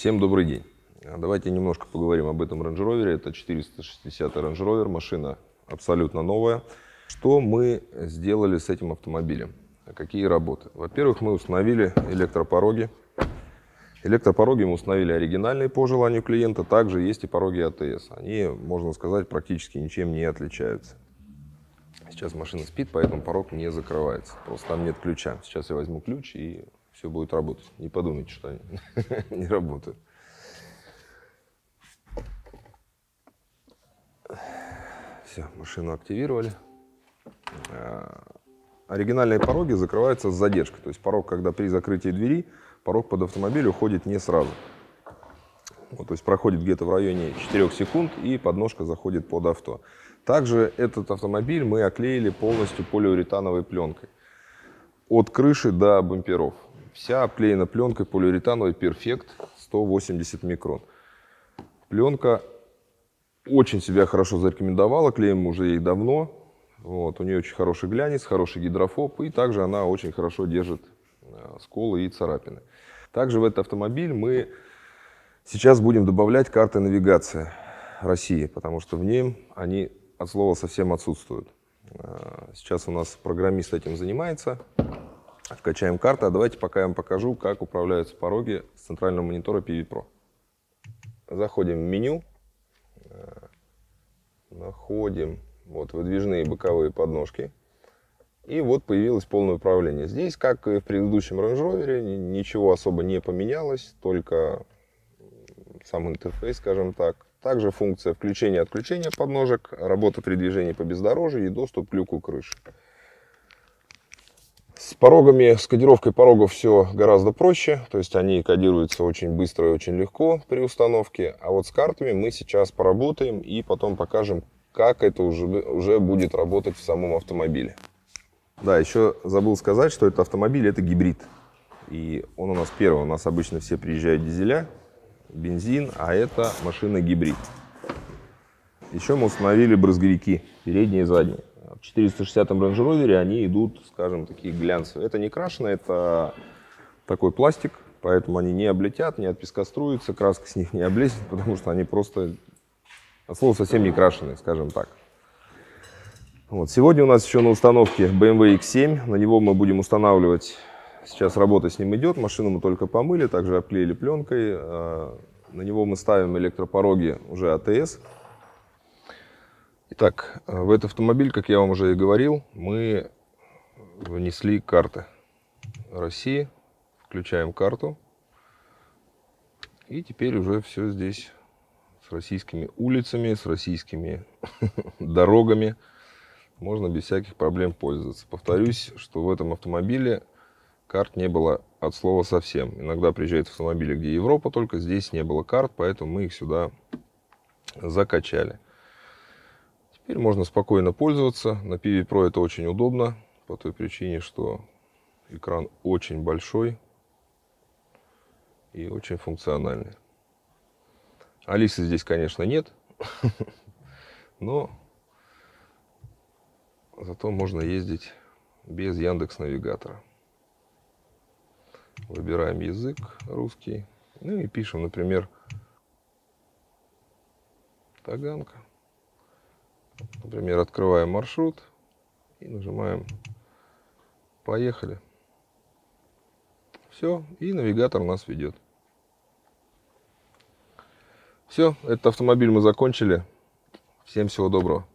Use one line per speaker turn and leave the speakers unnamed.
Всем добрый день. Давайте немножко поговорим об этом Range Rover. Это 460 Range Rover, машина абсолютно новая. Что мы сделали с этим автомобилем? Какие работы? Во-первых, мы установили электропороги. Электропороги мы установили оригинальные по желанию клиента. Также есть и пороги АТС. Они, можно сказать, практически ничем не отличаются. Сейчас машина спит, поэтому порог не закрывается. Просто там нет ключа. Сейчас я возьму ключ и все будет работать. Не подумайте, что они не работают. Все, машину активировали. Оригинальные пороги закрываются с задержкой. То есть порог, когда при закрытии двери, порог под автомобиль уходит не сразу. Вот, то есть проходит где-то в районе 4 секунд и подножка заходит под авто. Также этот автомобиль мы оклеили полностью полиуретановой пленкой. От крыши до бамперов. Вся обклеена пленкой полиуретановой Perfect 180 микрон. Пленка очень себя хорошо зарекомендовала, клеим мы уже ей давно. Вот, у нее очень хороший глянец, хороший гидрофоб, и также она очень хорошо держит сколы и царапины. Также в этот автомобиль мы сейчас будем добавлять карты навигации России, потому что в ней они от слова совсем отсутствуют. Сейчас у нас программист этим занимается. Вкачаем карты. А давайте пока я вам покажу, как управляются пороги с центрального монитора PV Pro. Заходим в меню. Находим вот выдвижные боковые подножки. И вот появилось полное управление. Здесь, как и в предыдущем Range Rover, ничего особо не поменялось, только сам интерфейс, скажем так. Также функция включения-отключения подножек, работа при движении по бездорожью и доступ к люку крыши. С порогами, с кодировкой порогов все гораздо проще, то есть они кодируются очень быстро и очень легко при установке. А вот с картами мы сейчас поработаем и потом покажем, как это уже будет работать в самом автомобиле. Да, еще забыл сказать, что этот автомобиль это гибрид. И он у нас первый. У нас обычно все приезжают дизеля, бензин, а это машина гибрид. Еще мы установили брызговики, передние и задние. В 460 Range Rover они идут, скажем, такие глянцевые. Это не крашеное, это такой пластик, поэтому они не облетят, не отпескоструются, краска с них не облезет, потому что они просто, от слова совсем не крашеные, скажем так. Вот. Сегодня у нас еще на установке BMW X7, на него мы будем устанавливать, сейчас работа с ним идет, машину мы только помыли, также обклеили пленкой, на него мы ставим электропороги уже АТС. Итак, в этот автомобиль, как я вам уже и говорил, мы внесли карты России. Включаем карту. И теперь уже все здесь с российскими улицами, с российскими дорогами. Можно без всяких проблем пользоваться. Повторюсь, что в этом автомобиле карт не было от слова совсем. Иногда приезжают автомобили, где Европа, только здесь не было карт, поэтому мы их сюда закачали. Теперь можно спокойно пользоваться. На PV Pro это очень удобно, по той причине, что экран очень большой и очень функциональный. Алисы здесь, конечно, нет, но зато можно ездить без Яндекс.Навигатора. Выбираем язык русский, ну и пишем, например, Таганка. Например, открываем маршрут и нажимаем «Поехали». Все, и навигатор нас ведет. Все, этот автомобиль мы закончили. Всем всего доброго.